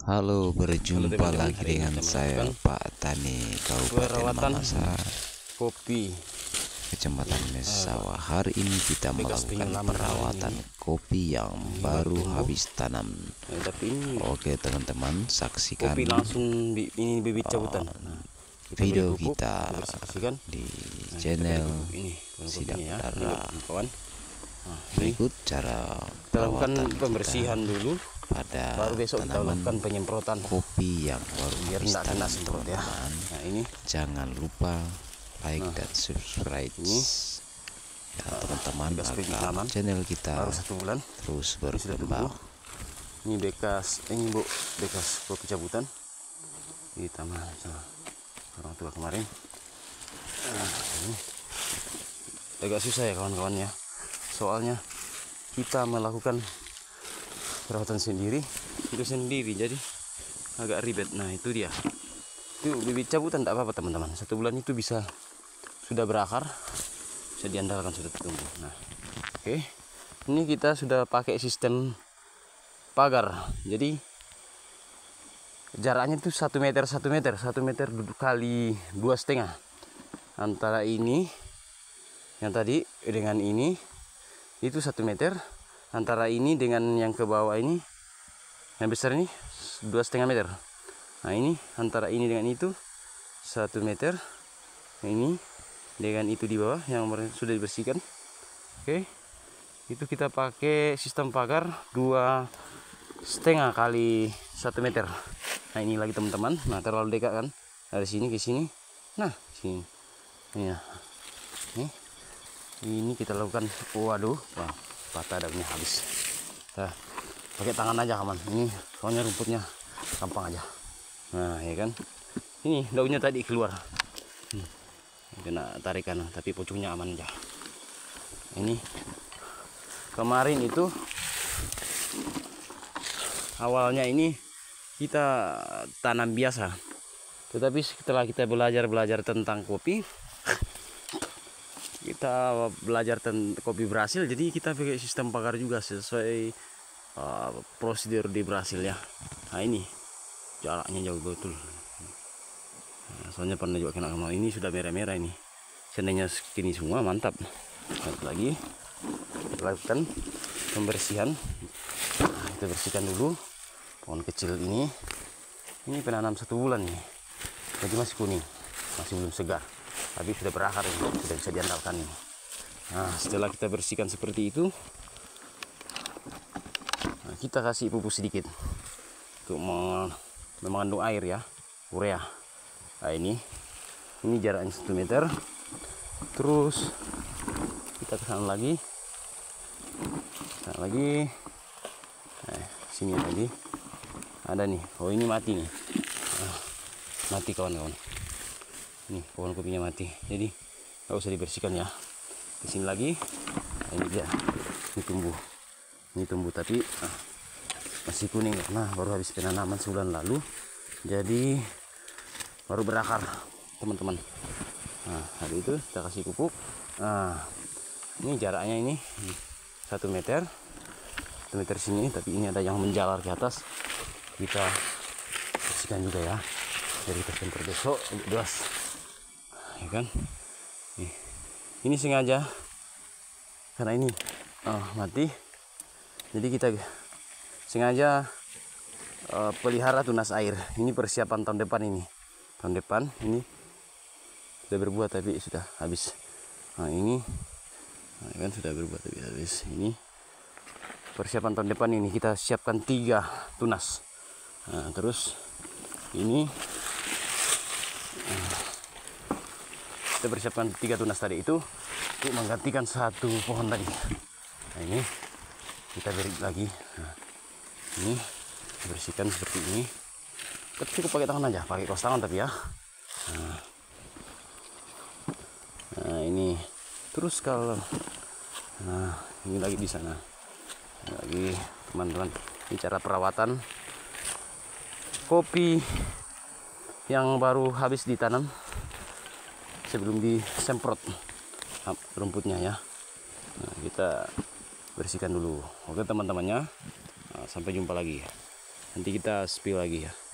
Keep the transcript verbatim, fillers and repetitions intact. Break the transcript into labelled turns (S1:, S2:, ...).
S1: Halo, berjumpa
S2: teman-teman,
S1: lagi
S2: hari ini
S1: dengan
S2: kita
S1: saya
S2: melakukan
S1: Pak Tani Kabupaten
S2: perawatan
S1: Mamasa,
S2: kopi
S1: Kecamatan Mesawa. Hari ini kita
S2: bekas
S1: melakukan
S2: penyulam
S1: perawatan kopi yang
S2: Ini
S1: baru
S2: baru
S1: habis tanam.
S2: Nah, tapi ini
S1: Oke teman-teman, saksikan
S2: kopi langsung bi- ini bibit cabutan. Nah, kita
S1: video
S2: beri pupuk,
S1: kita
S2: bersihkan
S1: di
S2: Nah, kita
S1: channel
S2: beri pupuk ini kawan
S1: Sidak
S2: kopinya ya.
S1: Dara.
S2: Ini kawan. Nah, ini
S1: Berikut cara
S2: kita lakukan
S1: perawatan
S2: pembersihan
S1: kita
S2: dulu,
S1: pada
S2: baru besok kita
S1: tanaman
S2: lakukan penyemprotan
S1: kopi yang baru
S2: biar
S1: habis
S2: tidak kena
S1: tanam,
S2: semprot ya.
S1: teman-teman.
S2: Nah ini
S1: Jangan lupa like
S2: Nah,
S1: dan subscribe
S2: ini
S1: ya teman-teman,
S2: bekas
S1: agar
S2: penyiraman.
S1: channel kita
S2: baru satu bulan.
S1: terus
S2: Ini sudah
S1: berkembang.
S2: tumbuh. Ini bekas ini bu bekas kopi cabutan di taman sama orang tua kemarin. Nah, ini agak susah ya kawan-kawan ya, soalnya kita melakukan perawatan sendiri itu sendiri jadi agak ribet. Nah itu dia, itu bibit cabutan tidak apa-apa teman-teman, satu bulan itu bisa sudah berakar, bisa diandalkan sudah tumbuh. Nah oke, ini kita sudah pakai sistem pagar, jadi jaraknya itu satu meter satu meter satu meter kali dua setengah antara ini yang tadi dengan ini itu satu meter, antara ini dengan yang ke bawah ini yang besar ini dua setengah meter. Nah ini antara ini dengan itu satu meter, ini dengan itu di bawah yang sudah dibersihkan. Oke, itu kita pakai sistem pagar dua setengah kali satu meter. Nah ini lagi teman-teman, nah terlalu dekat kan, dari sini ke sini, nah sini ini ya. Nih ini kita lakukan. Waduh, wah patah daunnya habis. Nah, pakai tangan aja kawan, ini soalnya rumputnya gampang aja. Nah ya kan, ini daunnya tadi keluar, hmm, kena tarikan tapi pucuknya aman aja. Ini kemarin itu awalnya ini kita tanam biasa, tetapi setelah kita belajar belajar tentang kopi, kita belajar tentang kopi Brasil, jadi kita pakai sistem pagar juga sesuai uh, prosedur di Brasil ya. Nah ini jaraknya jauh betul. Nah, soalnya pernah juga kena kemau, ini sudah merah-merah ini. Seandainya segini semua mantap. Satu lagi kita lakukan pembersihan. Nah, kita bersihkan dulu pohon kecil ini. Ini penanam satu bulan nih, jadi masih kuning, masih belum segar, tapi sudah berakar ini, sudah bisa diandalkan ini. Nah setelah kita bersihkan seperti itu, nah, kita kasih pupuk sedikit untuk mengandung air ya, urea. Nah ini ini jaraknya satu meter, terus kita kesana lagi, kesana lagi, nah, sini lagi ada nih. Oh ini mati nih, nah, mati kawan-kawan. Nih pohon kopinya mati, jadi nggak usah dibersihkan ya. Di sini lagi, nah, ini dia, ini tumbuh, ini tumbuh tapi ah, masih kuning karena baru habis penanaman sebulan lalu, jadi baru berakar teman-teman. Nah hari itu kita kasih pupuk. Nah ini jaraknya ini satu meter, satu meter sini, tapi ini ada yang menjalar ke atas, kita bersihkan juga ya, jadi kita semprot besok luas. Ya kan, nih, ini sengaja karena ini oh, mati, jadi kita sengaja uh, pelihara tunas air. Ini persiapan tahun depan, ini tahun depan ini sudah berbuah tapi sudah habis. Nah ini nah, kan sudah berbuah tapi habis. Ini persiapan tahun depan, ini kita siapkan tiga tunas. Nah, terus ini nah, kita persiapkan tiga tunas tadi itu untuk menggantikan satu pohon tadi. Nah ini kita beri lagi. Nah, ini bersihkan seperti ini. Kita cukup pakai tangan aja, pakai kaos tangan tapi ya. Nah, nah ini terus kalau nah ini lagi di sana. Ini lagi teman-teman, ini cara perawatan kopi yang baru habis ditanam sebelum disemprot rumputnya ya. Nah, kita bersihkan dulu. Oke teman-temannya, nah, sampai jumpa lagi. Nanti kita spill lagi ya.